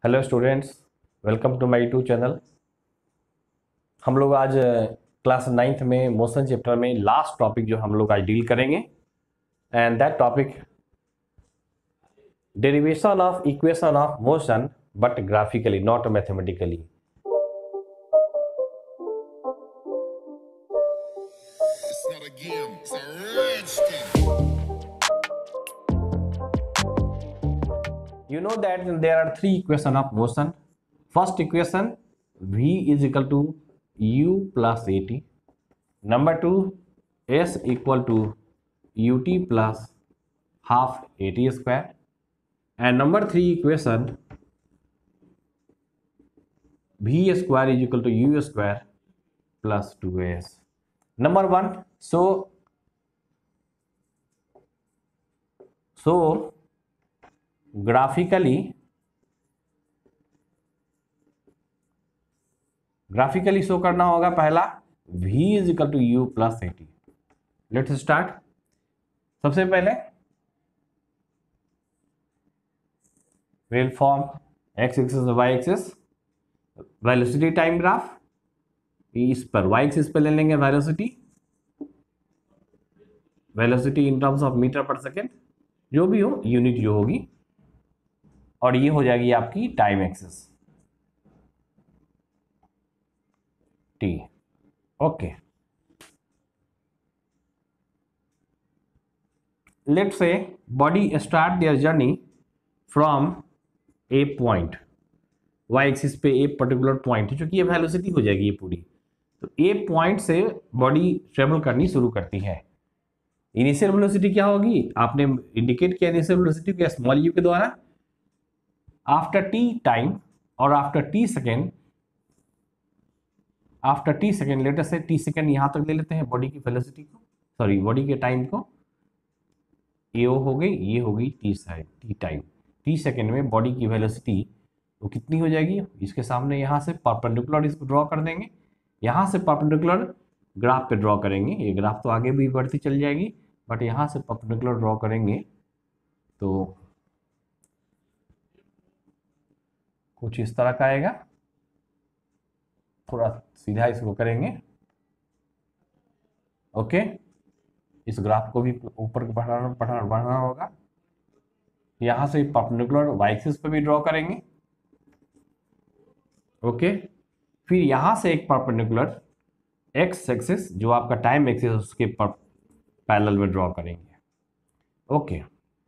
Hello students, welcome to my YouTube channel. हम लोग आज क्लास नाइन्थ में मोशन चैप्टर में लास्ट टॉपिक जो हम लोग आज डील करेंगे, and that topic derivation of equation of motion but graphically not mathematically. It's not a game, it's a rich thing. You know that there are three equations of motion. First equation, v is equal to u plus at. Number two, s equal to ut plus half at square. And number three equation, v square is equal to u square plus 2s. Number one, so graphically show करना होगा पहला v is equal to u plus at. Let's start. सबसे पहले will form x axis y axis velocity time graph. इस पर y axis पे ले लेंगे velocity in terms of metre per second, जो भी हो यूनिट जो होगी, और ये हो जाएगी आपकी time axis t। Okay, let's say body start their journey from A point, y axis पे ए पर्टिकुलर पॉइंट है, जो कि ये वेलोसिटी हो जाएगी ये पूरी। तो ए पॉइंट से बॉडी ट्रेवल करनी शुरू करती है। इनिशियल वेलोसिटी क्या होगी, आपने इंडिकेट किया इनिशियल वेलोसिटी को स्मॉल यू के द्वारा। आफ्टर टी टाइम और आफ्टर टी सेकेंड लेटर से टी सेकेंड यहां तक ले लेते हैं बॉडी की वेलोसिटी को, सॉरी बॉडी के टाइम को। एओ हो गई, ये हो गई टी टाइम। टी सेकेंड में बॉडी की वेलोसिटी वो कितनी हो जाएगी, इसके सामने यहां से परपेंडिकुलर इसको ड्रॉ कर देंगे। यहां से परपेंडिकुलर ग्राफ पे ड्रॉ करेंगे, ये ग्राफ तो आगे भी बढ़ती चल जाएगी, बट यहां से परपेंडिकुलर ड्रॉ करेंगे तो कुछ इस तरह का आएगा। थोड़ा सीधा इसको करेंगे, ओके। इस ग्राफ को भी ऊपर बढ़ाना होगा। यहां से परपेंडिकुलर वाई एक्सिस पे भी ड्रॉ करेंगे, ओके। फिर यहां से एक परपेंडिकुलर एक्स एक्सिस जो आपका टाइम एक्सिस उसके पैरेलल में ड्रॉ करेंगे, okay.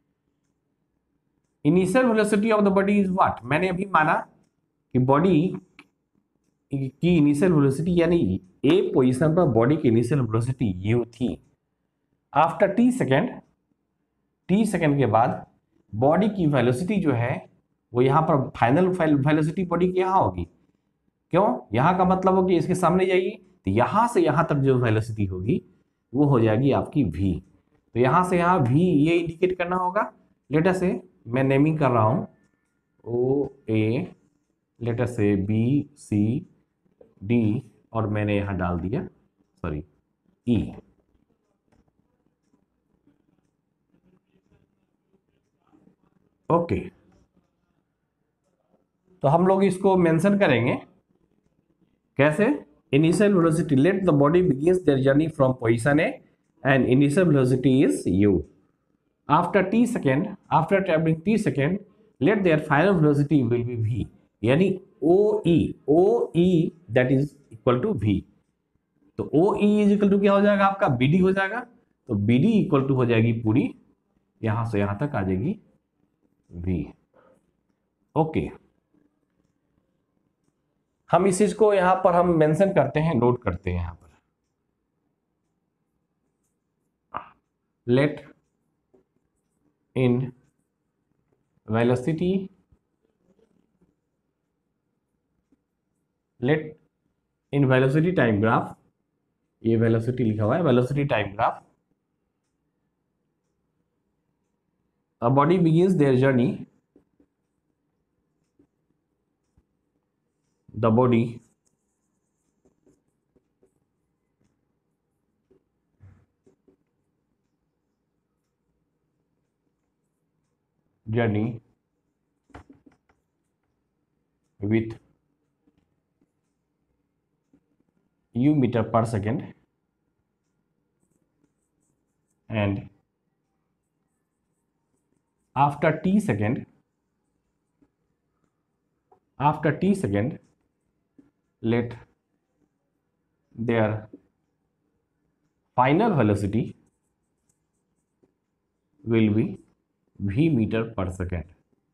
Initial velocity of the body is what, मैंने अभी माना कि बॉडी की इनिशियल वेलोसिटी यानी ए पोजीशन पर बॉडी की इनिशियल वेलोसिटी यू थी। आफ्टर टी सेकेंड के बाद बॉडी की वेलोसिटी जो है वो यहाँ पर फाइनल वेलोसिटी बॉडी की यहाँ होगी। क्यों, यहाँ का मतलब हो कि इसके सामने जाइए तो यहाँ से यहाँ तक जो वेलोसिटी होगी वो हो जाएगी आपकी v। तो यहाँ से यहाँ v ये इंडिकेट करना होगा। लेटर से मैं नेमिंग कर रहा हूँ ओ ए, लेटर से बी सी डी, और मैंने यहाँ डाल दिया सॉरी ई। ओके, तो हम लोग इसको मेंशन करेंगे कैसे। Initial velocity, let the body begins their journey from position A and initial velocity is u। After travelling t second let their final velocity will be v, यानी O E that is equal to v। तो O E is equal to क्या हो जाएगा आपका bd हो जाएगा। तो bd equal to हो जाएगी पूरी यहां से यहां तक आ जाएगी v, ओके। हम इस चीज को यहां पर हम मेंशन करते हैं, नोट करते हैं यहां पर। Let in velocity time graph, ये वेलोसिटी लिखा हुआ है, velocity time graph, a body begins their journey, the body journey with u meter per second and after t second let their final velocity will be v metre per second.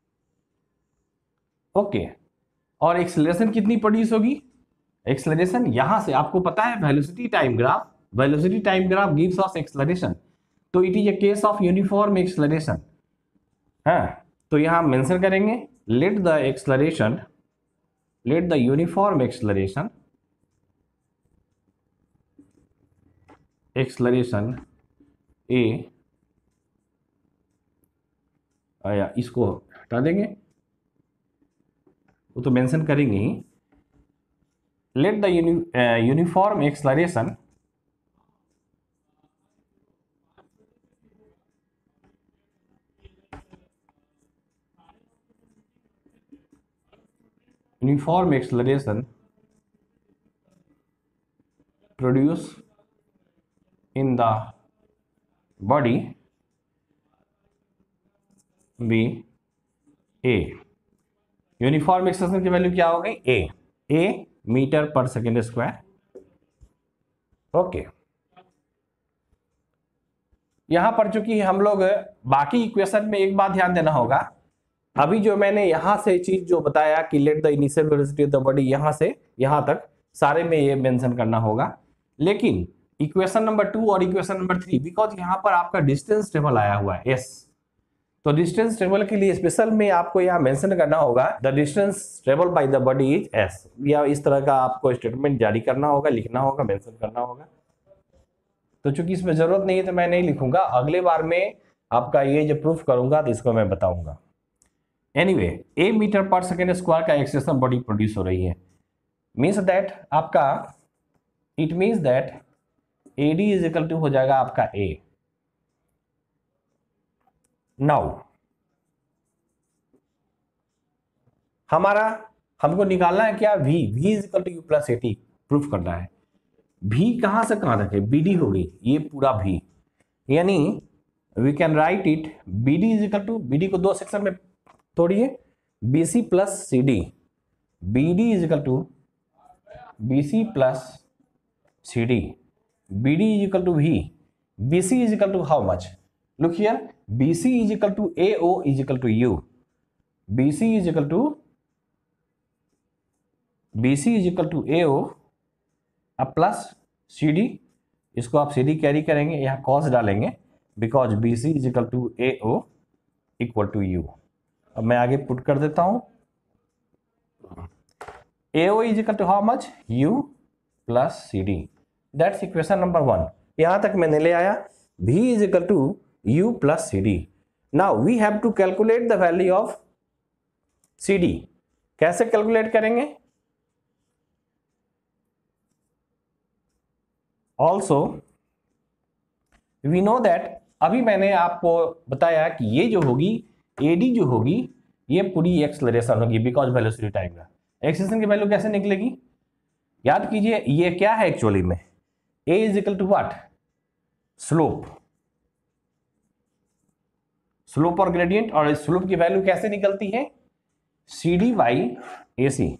Okay, और acceleration कितनी produce होगी? Acceleration यहां से आपको पता है velocity time graph gives us acceleration, तो it is a case of uniform acceleration. हाँ, तो यहां मेंशन करेंगे let the uniform acceleration a, या इसको हटा देंगे, वो तो मेंशन करेंगे ही। Let the uniform acceleration produce in the body be a। Uniform acceleration की वैल्यू क्या हो गई? ए metre per second square. Okay, यहां पर चूंकि हम लोग बाकी इक्वेशन में एक बात ध्यान देना होगा, अभी जो मैंने यहां से चीज जो बताया कि let the initial velocity of the body, यहां से यहां तक सारे में ये मेंशन करना होगा, लेकिन इक्वेशन नंबर 2 और इक्वेशन नंबर 3 बिकॉज यहां पर आपका डिस्टेंस टेबल आया हुआ है एस, तो डिस्टेंस टेबल के लिए स्पेशल में आपको यहां मेंशन करना होगा the distance travel by the body is s, या इस तरह का आपको स्टेटमेंट जारी करना होगा, लिखना होगा, मेंशन करना होगा। तो चूंकि इसमें जरूरत नहीं है तो मैं नहीं लिखूंगा, अगले बार में आपका ये जो प्रूफ करूंगा तो इसको मैं बताऊंगा। Anyway, a metre per second square का एक्सेलरेशन बॉडी प्रोड्यूस हो रही है, मीन्स दैट आपका it means that AD is equal to हो जाएगा आपका ए। नाउ हमको निकालना है क्या? v is equal to u plus at proof करना है। v कहां से कहां तक है? bd होगी ये पूरा v, यानी we can write it bd is equal to, bd को दो सेक्शन में तोड़िए, bc plus cd, bd is equal to bc plus cd, bd is equal to v, bc is equal to how much? Look here, bc is equal to ao is equal to u, bc is equal to ao plus cd, इसको आप cd carry करेंगे, यहाँ cos डालेंगे because bc is equal to ao equal to u। अब मैं आगे put कर देता हूं, ao is equal to how much? u plus cd, that's equation number 1। यहां तक मैंने ले आया v is equal to u plus cd। Now we have to calculate the value of cd। कैसे कैलकुलेट करेंगे? ऑल्सो वी नो दैट, अभी मैंने आपको बताया कि ये जो होगी एडी जो होगी ये पूरी एक्सेलरेशन होगी बिकॉज वेलोसिटी टाइम का। एक्सेलरेशन की वैल्यू कैसे निकलेगी? याद कीजिए ये क्या है एक्चुअली में, a is equal to what? Slope और ग्रेडियंट, और स्लोप की वैल्यू कैसे निकलती है? cd by ac,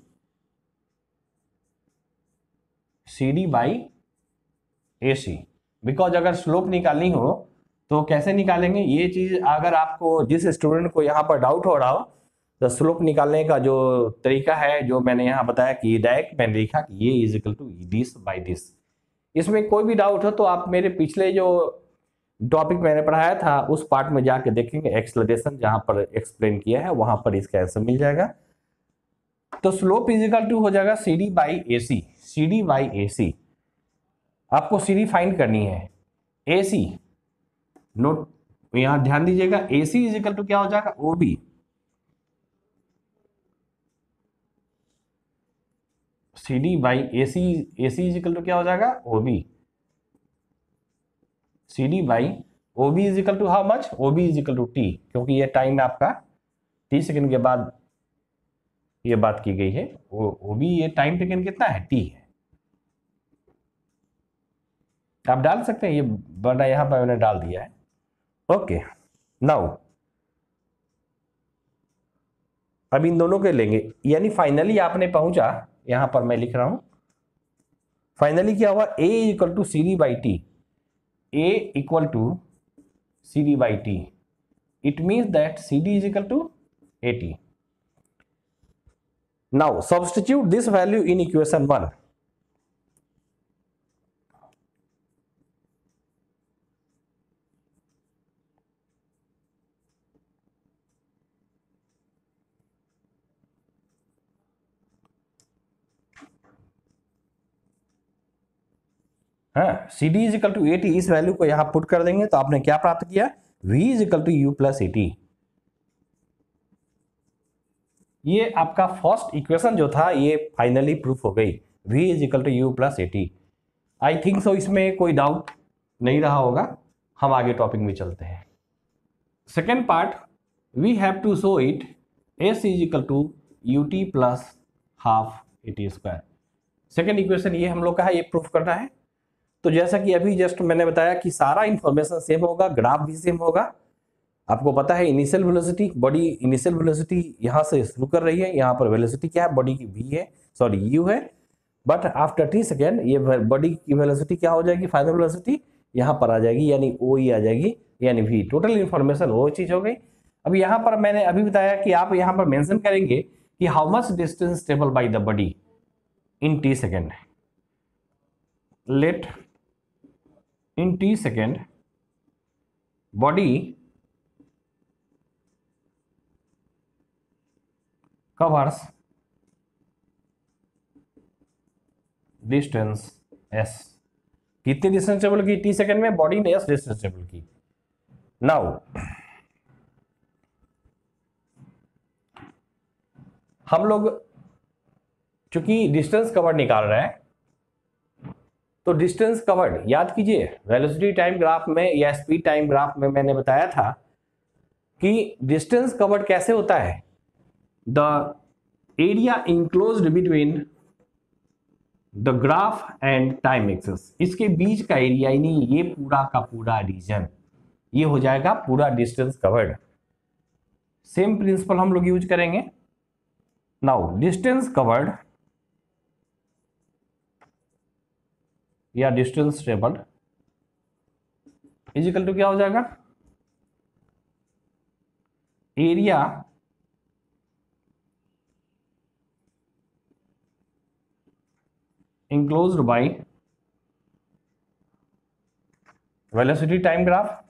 cd by ac, because अगर स्लोप निकालनी हो तो कैसे निकालेंगे? ये चीज अगर आपको जिस स्टूडेंट को यहाँ पर डाउट हो रहा हो तो स्लोप निकालने का जो तरीका है जो मैंने यहाँ बताया कि डायरेक्ट मैंने लिखा कि ये is equal to this by this. इसमें कोई भी डाउट हो तो आप मेरे पिछले जो टॉपिक मैंने पढ़ाया था उस पार्ट में जाके देखेंगे, एक्सेलरेशन जहां पर एक्सप्लेन किया है वहां पर इसका आंसर मिल जाएगा। तो स्लोप इज इक्वल टू हो जाएगा cd by ac, cd by ac। आपको cd फाइंड करनी है, ac नोट यहां ध्यान दीजिएगा, ac इज इक्वल टू क्या हो जाएगा? OB, cd by ac, ac is equal to क्या हो जाएगा? OB, cd by OB is equal to how much? OB is equal to t, क्योंकि ये टाइम आपका t सेकंड के बाद ये बात की गई है, वो भी ये टाइम टेकन कितना है, टी है। आप डाल सकते हैं, ये बड़ा यहाँ पर मैंने डाल दिया है। ओके, नाउ अब इन दोनों के लेंगे, यानी फाइनली आपने पहुंचा, यहां पर मैं लिख रहा हूं, फाइनली क्या हुआ, a equal to C D by t, a equal to C D by t, it means that C D is equal to a t. Now substitute this value in equation 1। हाँ, C D is equal to a t, इस value को यहां put कर देंगे तो आपने क्या प्राप्त किया, v is equal to u plus a t. ये आपका फर्स्ट इक्वेशन जो था ये फाइनली प्रूफ हो गई, v is equal to u plus a t. I think so इसमें कोई डाउट नहीं रहा होगा। हम आगे टॉपिक में चलते हैं। Second part, we have to show it s is equal to u t plus half a t square. Second equation ये हम लोग का है, ये प्रूफ करना है। तो जैसा कि अभी जस्ट मैंने बताया कि सारा इंफॉर्मेशन सेम होगा, ग्राफ भी सेम होगा। आपको पता है initial velocity, body initial velocity यहाँ से शुरू कर रही है, यहाँ पर वेलोसिटी क्या है, बॉडी की v है, सॉरी u है, बट आफ्टर t सेकेंड ये बॉडी की वेलोसिटी क्या हो जाएगी, फाइनल वेलोसिटी यहाँ पर आ जाएगी, यानी ओ ई आ जाएगी, यानी v। टोटल इंफॉर्मेशन वो चीज हो गई। अब यहाँ पर मैंने अभी बताया कि आप यहाँ पर मेंशन करेंगे कि how much distance travel by the body in t second. Let in t second body covers distance s। कितनी डिस्टेंस ट्रेवल की t सेकेंड में, बॉडी ने s डिस्टेंस ट्रेवल की। नाउ हम लोग चूंकि डिस्टेंस कवर निकाल रहे हैं, तो डिस्टेंस कवर्ड याद कीजिए, वेलोसिटी टाइम ग्राफ में या स्पीड टाइम ग्राफ में मैंने बताया था कि डिस्टेंस कवर्ड कैसे होता है, the area enclosed between the graph and time axis, इसके बीच का एरिया, यानी ये पूरा का पूरा रीजन, ये हो जाएगा पूरा डिस्टेंस कवर्ड। सेम प्रिंसिपल हम लोग यूज करेंगे। नाउ डिस्टेंस कवर्ड या distance travelled is equal to क्या हो जाएगा, area enclosed by velocity time graph,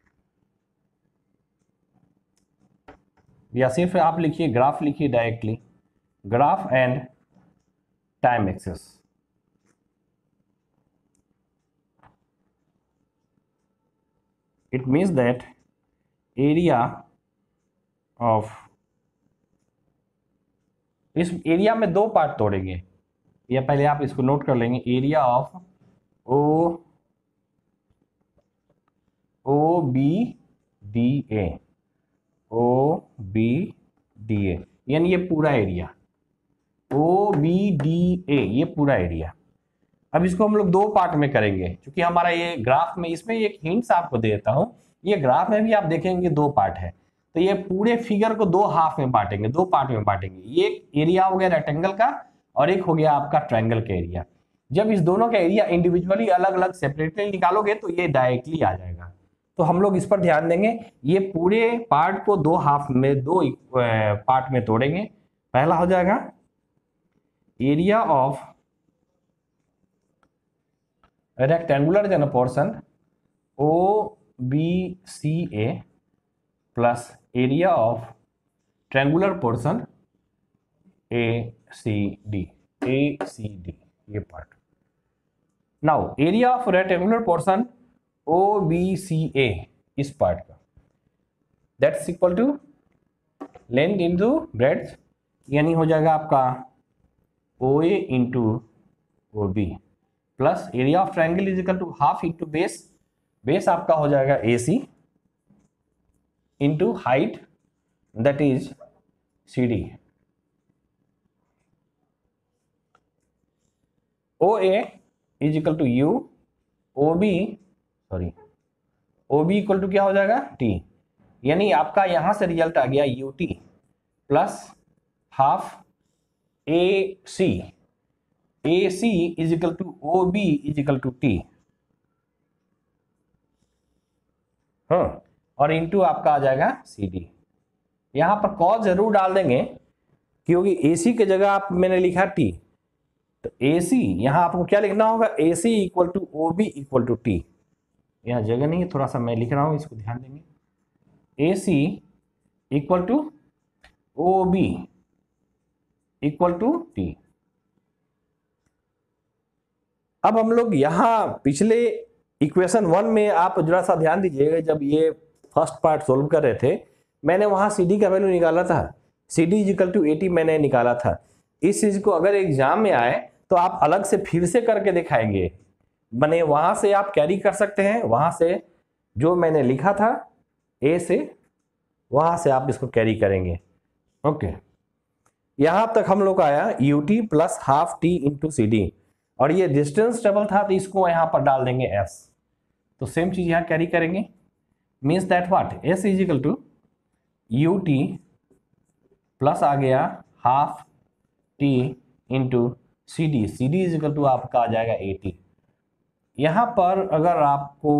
या सिर्फ आप लिखिए ग्राफ, लिखिए directly graph and time axis. It means that area of, इस एरिया में दो पार्ट तोड़ेंगे, या पहले आप इसको नोट कर लेंगे, area of O B D A, O B D A, यानी ये पूरा area O B D A, ये पूरा एरिया। अब इसको हम लोग दो पार्ट में करेंगे, क्योंकि हमारा ये ग्राफ में, इसमें एक हिंट्स आपको दे देता हूं, ये ग्राफ में भी आप देखेंगे दो पार्ट है, तो ये पूरे फिगर को दो हाफ में बांटेंगे, दो पार्ट में बांटेंगे। ये एरिया हो गया रेक्टेंगल का और एक हो गया आपका ट्रायंगल का एरिया। जब इस दोनों का एरिया इंडिविजुअली अलग अलग सेपरेटली निकालोगे तो ये डायरेक्टली आ जाएगा। तो हम लोग इस पर ध्यान देंगे, ये पूरे पार्ट को दो हाफ में, दो पार्ट में तोड़ेंगे। पहला हो जाएगा एरिया ऑफ रेक्टेंगुलर जन portion OBCA plus area of triangular portion ACD, ये part. Now area of rectangular portion OBCA, इस पार्ट का, that's equal to length into breadth, यानी हो जाएगा आपका OA into OB plus area of triangle is equal to half into base, base आपका हो जाएगा AC into height that is CD। O A is equal to u, O B sorry O B equal to क्या हो जाएगा T, यानी आपका यहां से रिजल्ट आ गया u t plus half A C is equal to O B is equal to t, हाँ, और इंटू आपका आ जाएगा सी डी। यहां पर कॉस जरूर डाल देंगे क्योंकि ए सी की जगह आप मैंने लिखा टी, तो ए सी यहां आपको क्या लिखना होगा, A C equal to O B equal to t. यहां जगह नहीं है, थोड़ा सा मैं लिख रहा हूं, इसको ध्यान देंगे। A C equal to O B equal to t. अब हम लोग यहां पिछले इक्वेशन 1 में आप जरा सा ध्यान दीजिएगा, जब ये फर्स्ट पार्ट सोल्व कर रहे थे मैंने वहां सी डी का वैल्यू निकाला था, सी डी इक्वल टू 80 मैंने निकाला था। इस चीज को अगर एग्जाम में आए तो आप अलग से फिर से करके दिखाएंगे, बने वहां से आप कैरी कर सकते हैं, वहां से जो मैंने लिखा था ए से वहां से आप इसको कैरी करेंगे। ओके, यहां तक हम लोग आया u t plus half t into C D, और ये डिस्टेंस टेबल था तो इसको यहां पर डाल देंगे एस, तो सेम चीज यहां कैरी करेंगे, means that what s is equal to u t plus आ गया half t into C D, C D is equal to आपका आ जाएगा 80। यहां पर अगर आपको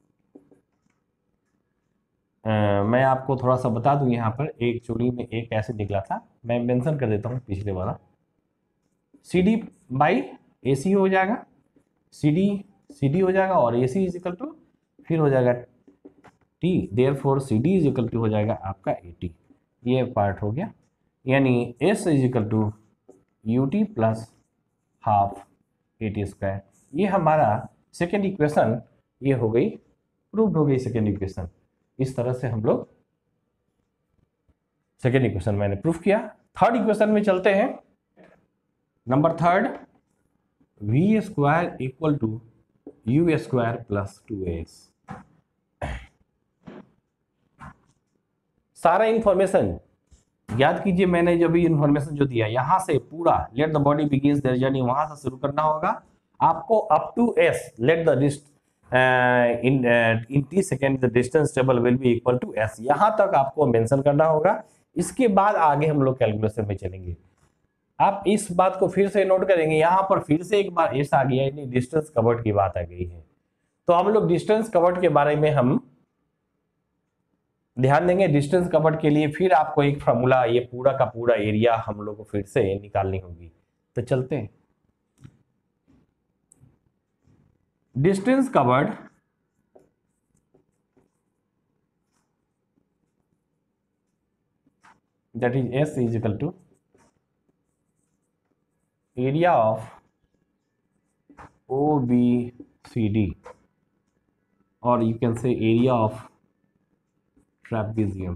मैं आपको थोड़ा सा बता दूं, यहाँ पर एक चोरी में एक ऐसे निकला था, मैं मेंशन कर देता हूँ पिछले वाला, सी डी बाई ए सी हो जाएगा, सी डी हो जाएगा और A C is equal to फिर हो जाएगा t, therefore C D is equal to हो जाएगा आपका 80। ये पार्ट हो गया, यानी s is equal to u t plus half 80 square. ये हमारा सेकेंड इक्वेशन ये हो गई, प्रूव हो गई सेकेंड इक्वेशन। इस तरह से हम लोग सेकेंड इक्वेशन मैंने प्रूफ किया। थर्ड इक्वेशन में चलते हैं। Number third, v square equal to u square plus 2s। सारा इंफॉर्मेशन याद कीजिए, मैंने जो भी इंफॉर्मेशन जो दिया यहां से पूरा let the body begins their journey वहां से शुरू करना होगा आपको up to s, let the in t second the distance table will be equal to s, यहां तक आपको मेंशन करना होगा। इसके बाद आगे हम लोग कैलकुलेशन में चलेंगे। आप इस बात को फिर से नोट करेंगे, यहां पर फिर से एक बार s आ गया, यानी डिस्टेंस कवर्ड की बात आ गई है, तो हम लोग डिस्टेंस कवर्ड के बारे में हम ध्यान देंगे। डिस्टेंस कवर्ड के लिए फिर आपको एक फॉर्मूला, ये पूरा का पूरा एरिया हम लोग को फिर से निकालनी होगी, तो चलते हैं। Distance covered that is S is equal to area of OBCD, or you can say area of trapezium,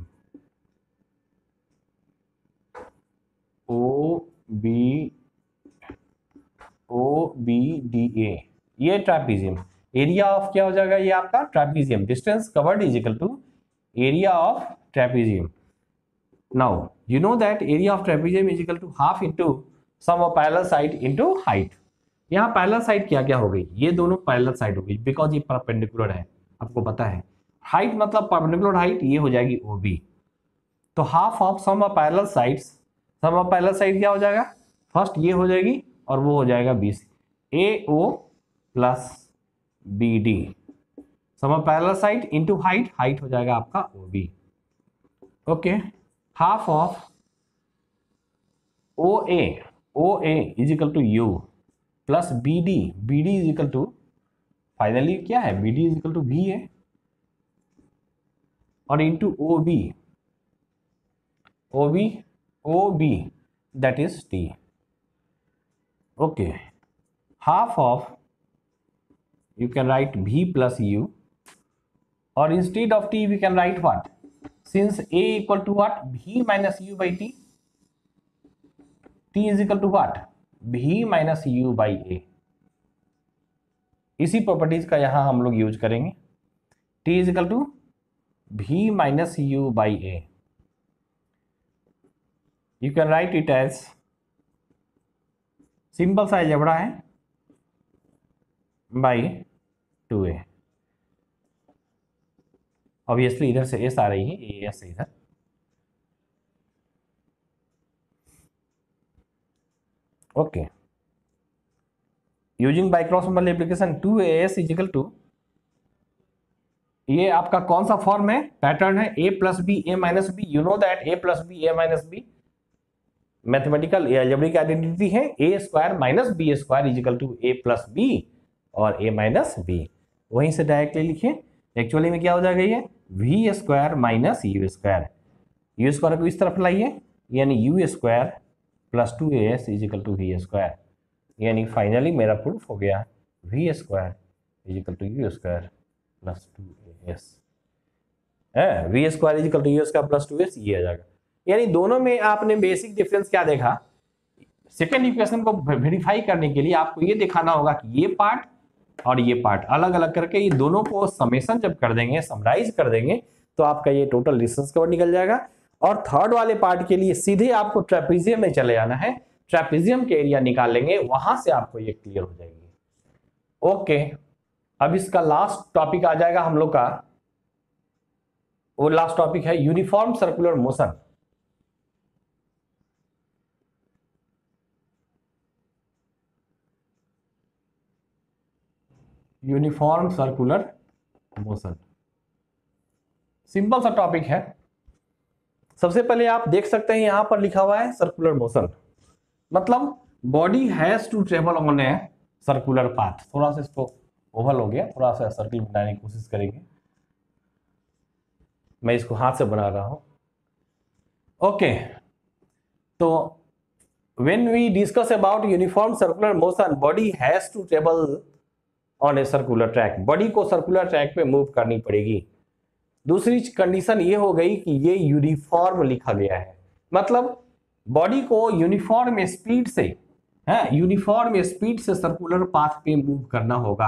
OBDA, ये ट्रापीजियम एरिया ऑफ क्या हो जाएगा, ये आपका trapezium. Distance covered is equal to area of trapezium. Now you know that area of trapezium is equal to half into sum of parallel side into height। यहाँ parallel side क्या क्या हो गई, ये दोनों पैरेलल साइड हो गई, because ये परपेंडिकुलर है, आपको पता है। हाइट मतलब परपेंडिकुलर हाइट, ये हो जाएगी OB। तो half of sum of parallel sides, sum of parallel side क्या हो जाएगा, फर्स्ट ये हो जाएगी और वो हो जाएगा BC, AO plus BD, sum of parallel side into height, height हो जाएगा आपका OB। Okay, half of OA is equal to U plus BD is equal to, finally क्या है, BD is equal to B है, और into OB that is T। okay, half of you can write V plus U, or instead of T we can write what, since A equal to what, V minus U by T, T is equal to what, V minus U by A। इसी properties का यहां हम लोग use करेंगे। T is equal to V minus U by A, you can write it as, simple सा algebra है, by 2a। Obviously इधर से एस आ रही है, ए एस इधर, okay. Using by cross multiplication 2as is equal to, ये आपका कौन सा फॉर्म है, पैटर्न है a plus b a minus b. You know that a plus b a minus b mathematical algebraic identity है। a square minus b square is equal to a plus b और a minus B. वहीं से directly लिखिए, actually में क्या हो जाएगा, ये v square minus u square. U square को इस तरफ लाइए, यानी u square plus 2as is equal to v square. यानी फाइनली मेरा प्रूफ हो गया, v square is equal to u square plus 2as है। V square is equal to u square plus 2as, ये आ जाएगा। यानी दोनों में आपने बेसिक डिफरेंस क्या देखा, सेकेंड इक्वेशन को वेरीफाई करने के लिए आपको ये दिखाना होगा कि ये पार्ट और ये पार्ट अलग अलग करके ये दोनों को समेशन जब कर देंगे, समराइज कर देंगे, तो आपका ये टोटल डिस्टेंस कवर निकल जाएगा। और थर्ड वाले पार्ट के लिए सीधे आपको ट्रेपेजियम में चले जाना है, ट्रेपेजियम के एरिया निकाल लेंगे, वहां से आपको ये क्लियर हो जाएगी। ओके, अब इसका लास्ट टॉपिक आ जाएगा हम लोग का, वो लास्ट टॉपिक है uniform circular motion. Uniform circular motion simple सा टॉपिक है। सबसे पहले आप देख सकते हैं यहां पर लिखा हुआ है सर्कुलर मोशन, मतलब body has to travel on a circular path. थोड़ा सा इसको ओवल हो गया, थोड़ा सा सर्किल बनाने की कोशिश करेंगे, मैं इसको हाथ से बना रहा हूं। ओके, तो when we discuss about uniform circular motion, body has to travel on a circular track। Body को सर्कुलर ट्रैक पे मूव करनी पड़ेगी। दूसरी कंडीशन ये हो गई कि ये यूनिफॉर्म लिखा गया है, मतलब बॉडी को यूनिफॉर्म स्पीड से, है यूनिफॉर्म स्पीड से सर्कुलर पाथ पे मूव करना होगा।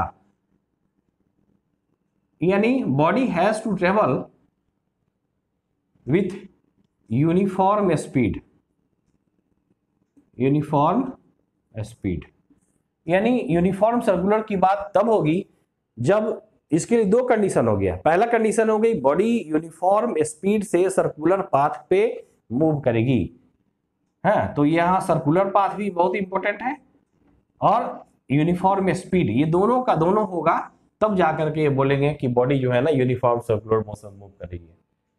यानी body has to travel with uniform speed, uniform speed. यानी यूनिफॉर्म सर्कुलर की बात तब होगी जब इसके लिए दो कंडीशन हो गया। पहला कंडीशन हो गई बॉडी यूनिफॉर्म स्पीड से सर्कुलर पाथ पे मूव करेगी, है तो यहाँ सर्कुलर पाथ भी बहुत इंपॉर्टेंट है और यूनिफॉर्म स्पीड, ये दोनों का दोनों होगा, तब जाकर के ये बोलेंगे कि बॉडी जो है ना यूनिफॉर्म सर्कुलर मोशन मूव करेगी।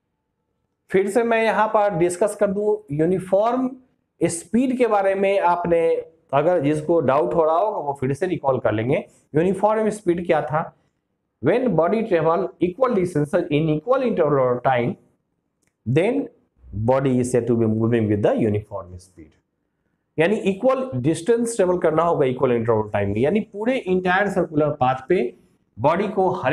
फिर से मैं यहाँ पर डिस्कस कर दूं यूनिफॉर्म स्पीड के बारे में। आपने अगर जिसको डाउट हो रहा होगा वो फिर से रिकॉल कर लेंगे। यूनिफॉर्म स्पीड क्या था, when body travel equal distance in equal interval of time, then body is said to be moving with the uniform speed. यानी इक्वल डिस्टेंस ट्रेवल करना होगा इक्वल इंटरवल टाइम में, यानी पूरे इंटायर सर्कुलर पाथ पे body को हर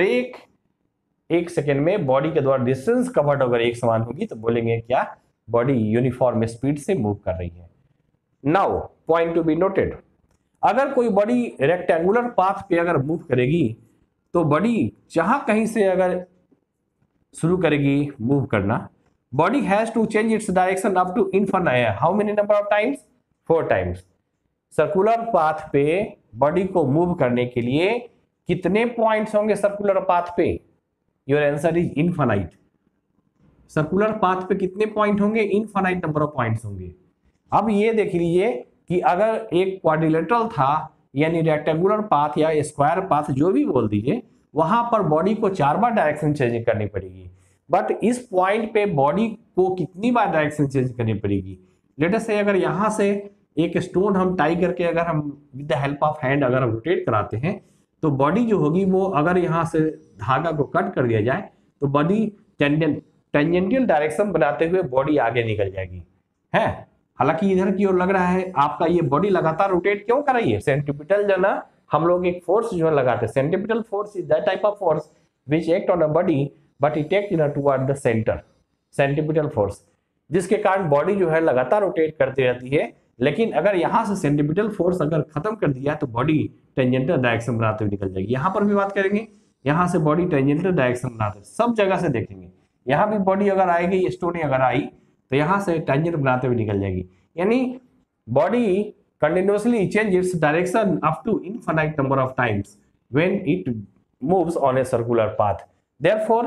एक सेकेंड में बॉडी के द्वारा डिस्टेंस कवर्ड अगर एक समान होगी तो बोलेंगे क्या, बॉडी यूनिफॉर्म स्पीड से मूव कर रही है। Now point to be noted, अगर कोई बॉडी रेक्टेंगुलर पाथ पे अगर मूव करेगी तो बॉडी जहां कहीं से अगर शुरू करेगी मूव करना, body has to change its direction up to infinite, how many number of times, 4 times. Circular path पे बॉडी को मूव करने के लिए कितने पॉइंट्स होंगे सर्कुलर पाथ पे, your answer is infinite. Circular path पे कितने पॉइंट होंगे, इनफिनिट नंबर ऑफ पॉइंट्स होंगे। अब ये देख लीजिए कि अगर एक क्वाड्रिलेटरल था, यानी रेक्टेंगुलर पाथ या स्क्वायर पाथ जो भी बोल दीजिए, वहां पर बॉडी को 4 बार डायरेक्शन चेंज करनी पड़ेगी। बट इस पॉइंट पे बॉडी को कितनी बार डायरेक्शन चेंज करनी पड़ेगी, लेट अस से अगर यहां से एक स्टोन हम टाई करके अगर हम with the help of hand अगर हम रोटेट कराते हैं तो बॉडी जो होगी वो अगर यहां से धागा को कट कर दिया जाए तो बॉडी टेंजेंटियल डायरेक्शन बनाते हुए बॉडी आगे निकल जाएगी, है। हालांकि इधर की ओर लग रहा है आपका ये बॉडी लगातार रोटेट क्यों कर रही है, सेंट्रीपिटल जो ना हम लोग एक फोर्स जो है लगाते हैं, centripetal force is that type of force which act on a body but it act in toward the centre, centripetal force, जिसके कारण बॉडी जो है लगातार रोटेट करती रहती है। लेकिन अगर यहाँ से सेंट्रीपिटल फोर्स अगर खत्म कर दिया तो बॉडी टेंजेंटल डायरेक्शन बनाते हुए निकल जाएगी। यहाँ पर भी बात करेंगे, यहाँ से बॉडी टेंजेंटल डायरेक्शन बनाते सब जगह से देखेंगे, यहाँ भी बॉडी अगर आएगी, स्टोन अगर आई तो यहाँ से टेंजेंट बनाते हुए निकल जाएगी। यानी body continuously change its direction up to infinite number of times, when it moves on a circular path. Therefore,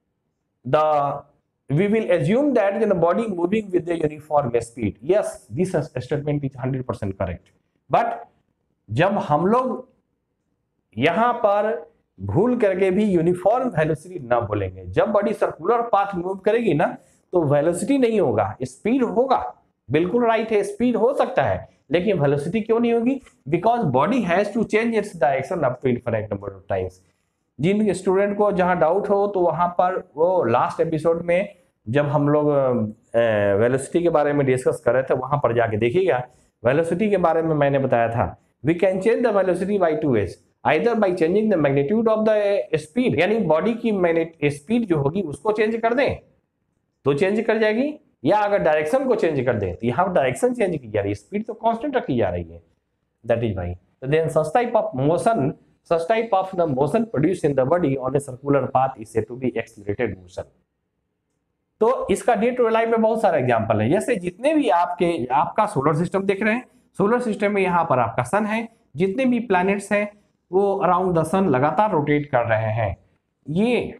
we will assume that the body moving with a uniform speed. Yes, this statement is 100% correct. But जब हम लोग यहां पर भूल करके भी uniform velocity ना बोलेंगे, जब बॉडी सर्कुलर पाथ मूव करेगी ना तो वेलोसिटी नहीं होगा, स्पीड होगा। बिल्कुल राइट है, स्पीड हो सकता है, लेकिन वेलोसिटी क्यों नहीं होगी? Because body has to change its direction up to infinite number of times. जिन स्टूडेंट को जहां डाउट हो तो वहां पर वो लास्ट एपिसोड में जब हम लोग वेलोसिटी के बारे में डिस्कस कर रहे थे वहां पर जाके देखिएगा। वेलोसिटी के बारे में मैंने बताया था we can change the velocity by 2 ways, either by changing the magnitude of the speed, यानी बॉडी की स्पीड जो होगी उसको चेंज कर दें तो चेंज कर जाएगी, या अगर डायरेक्शन को चेंज कर दें तो यहाँ डायरेक्शन चेंज की जा रही है, स्पीड तो कांस्टेंट रखी जा रही है। That is why then such type of the motion produced in the body on a circular path is said to be accelerated motion। तो इसका डे टू लाइफ में बहुत सारे एग्जांपल है, जैसे जितने भी आपका सोलर सिस्टम देख रहे हैं, सोलर सिस्टम में यहाँ पर आपका सन है, जितने भी प्लैनेट्स हैं वो अराउंड द सन लगातार रोटेट कर रहे हैं। ये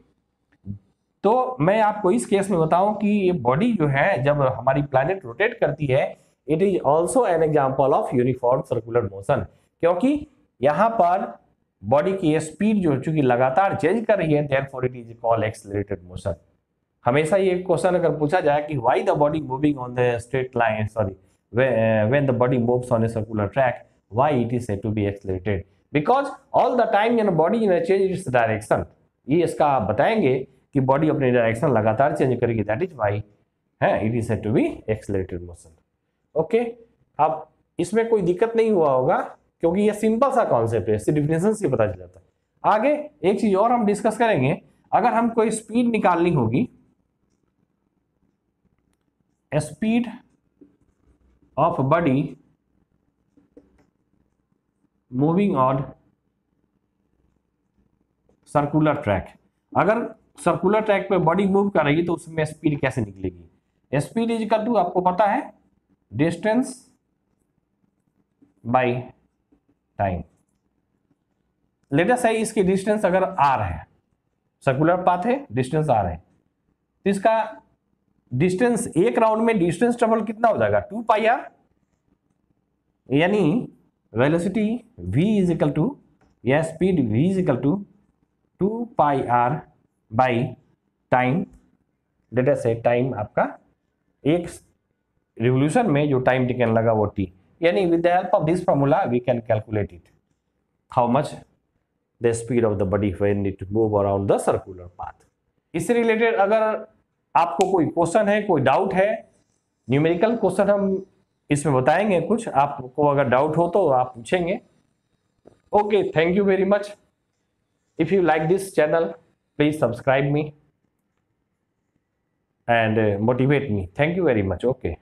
तो मैं आपको इस केस में बताऊं कि ये बॉडी जो है जब हमारी प्लैनेट रोटेट करती है it is also an example of uniform circular motion, क्योंकि यहाँ पर बॉडी की स्पीड जो चूंकि लगातार चेंज कर रही है therefore it is called accelerated motion. हमेशा ये क्वेश्चन अगर पूछा जाए कि why the body moving on the straight line when the body moves on a circular track, why it is said to be accelerated? Because all the time your body change its direction। ये इसका आप बताएंगे कि body अपनी direction लगातार change करेगी, that is why है it is said to be accelerated motion. Okay, अब इसमें कोई दिक्कत नहीं हुआ होगा क्योंकि ये सिंपल सा कॉन्सेप्ट है, इससे डिफिनेशन से पता चल जाता है। आगे एक चीज और हम डिस्कस करेंगे, अगर हम कोई स्पीड निकालनी होगी, speed of body moving on circular track, अगर सर्कुलर ट्रैक पे बॉडी मूव कर रही है तो उसमें स्पीड कैसे निकलेगी? स्पीड इज इक्वल टू, आपको पता है, distance by time. Let us say इसकी डिस्टेंस अगर आर है, सर्कुलर पाथ है, डिस्टेंस आर है, तो इसका डिस्टेंस एक राउंड में डिस्टेंस ट्रेवल कितना हो जाएगा? 2 पाई आर, यानी velocity v is equal to या speed v is equal to 2 pi r by time. Let us say time आपका एक रिवोल्यूशन में जो टाइम टेकन लगा वो t, यानी with the help of this formula we can calculate it how much the speed of the body when it move around the circular path. इससे related अगर आपको कोई क्वेश्चन है, कोई डाउट है, न्यूमेरिकल क्वेश्चन हम इसमें बताएंगे, कुछ आपको अगर डाउट हो तो आप पूछेंगे। Okay, thank you very much. If you like this channel please subscribe me and motivate me. Thank you very much. Okay.